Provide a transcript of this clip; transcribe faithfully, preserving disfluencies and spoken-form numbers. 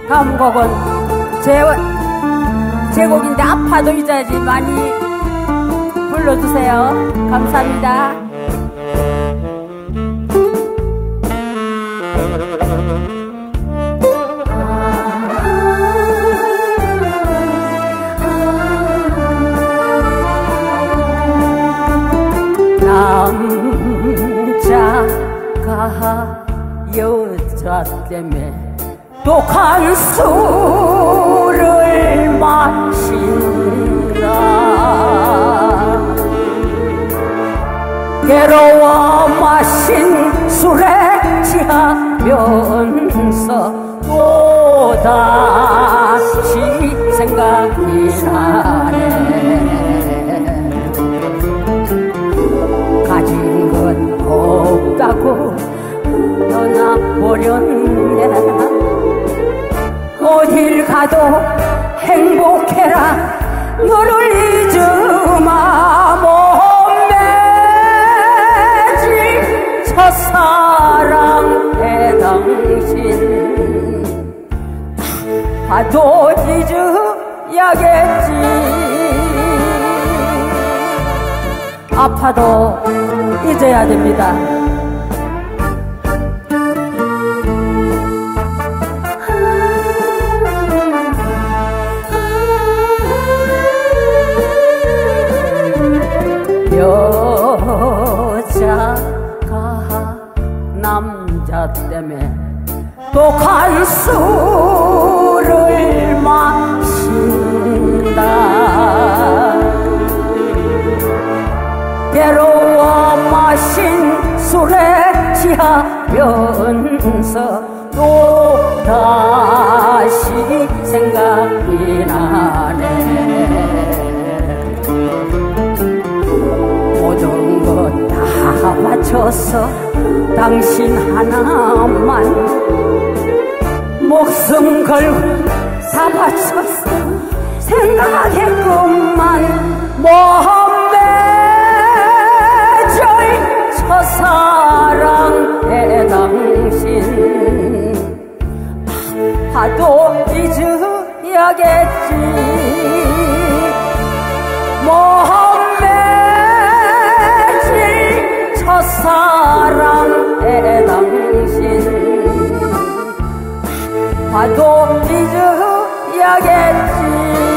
다음 곡은 제, 제 곡인데 아파도 잊어야지 많이 불러주세요. 감사합니다. 남자가 여자 때문에 독한 술을 마신다. 괴로워 마신 술에 취하면서 또다시 생각이 나네. 가진 건 없다고 떠나버렸네. 어딜 가도 행복해라. 너를 잊으마. 못 맺을 첫사랑의 당신 봐도 잊어야겠지. 아파도 잊어야 됩니다. 여자가 남자 때문에 독한 술을 마신다. 괴로워 마신 술에 취하면서 또다시 생각이 나네. 모든 것 다 바쳐서 당신 하나만 목숨 걸고 다 바쳐서 생각했구만. 못 맺을 첫사랑의 당신 봐도 잊어야겠지. 못 첫사랑의 당신 봐도 잊어야겠지.